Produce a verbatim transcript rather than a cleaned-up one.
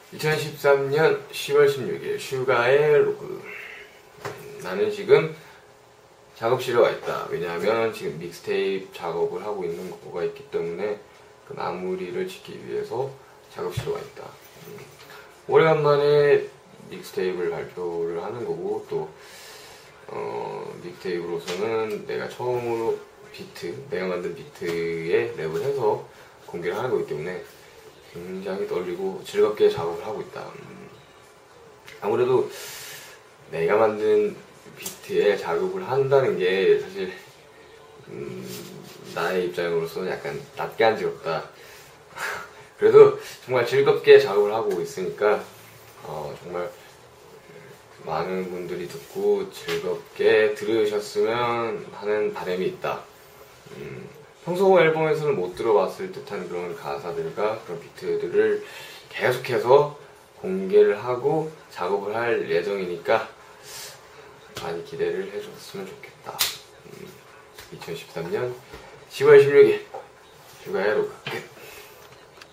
이천십삼 년 시월 십육일 슈가의 로그. 음, 나는 지금 작업실에 와 있다. 왜냐하면 지금 믹스테이프 작업을 하고 있는 거가 있기 때문에 그 마무리를 짓기 위해서 작업실에 와 있다. 음, 오래간만에 믹스테이프를 발표를 하는 거고, 또 어, 믹스테이프로서는 내가 처음으로 비트, 내가 만든 비트에 랩을 해서 공개를 하는 거기 때문에 굉장히 떨리고 즐겁게 작업을 하고 있다. 음, 아무래도 내가 만든 비트에 작업을 한다는 게 사실 음, 나의 입장으로서는 약간 낯간지럽다. 그래도 정말 즐겁게 작업을 하고 있으니까 어, 정말 많은 분들이 듣고 즐겁게 들으셨으면 하는 바람이 있다. 음, 평소 앨범에서는 못 들어봤을 듯한 그런 가사들과 그런 비트들을 계속해서 공개를 하고 작업을 할 예정이니까 많이 기대를 해줬으면 좋겠다. 음, 이천십삼 년 시월 십육일 슈가의 로그 끝.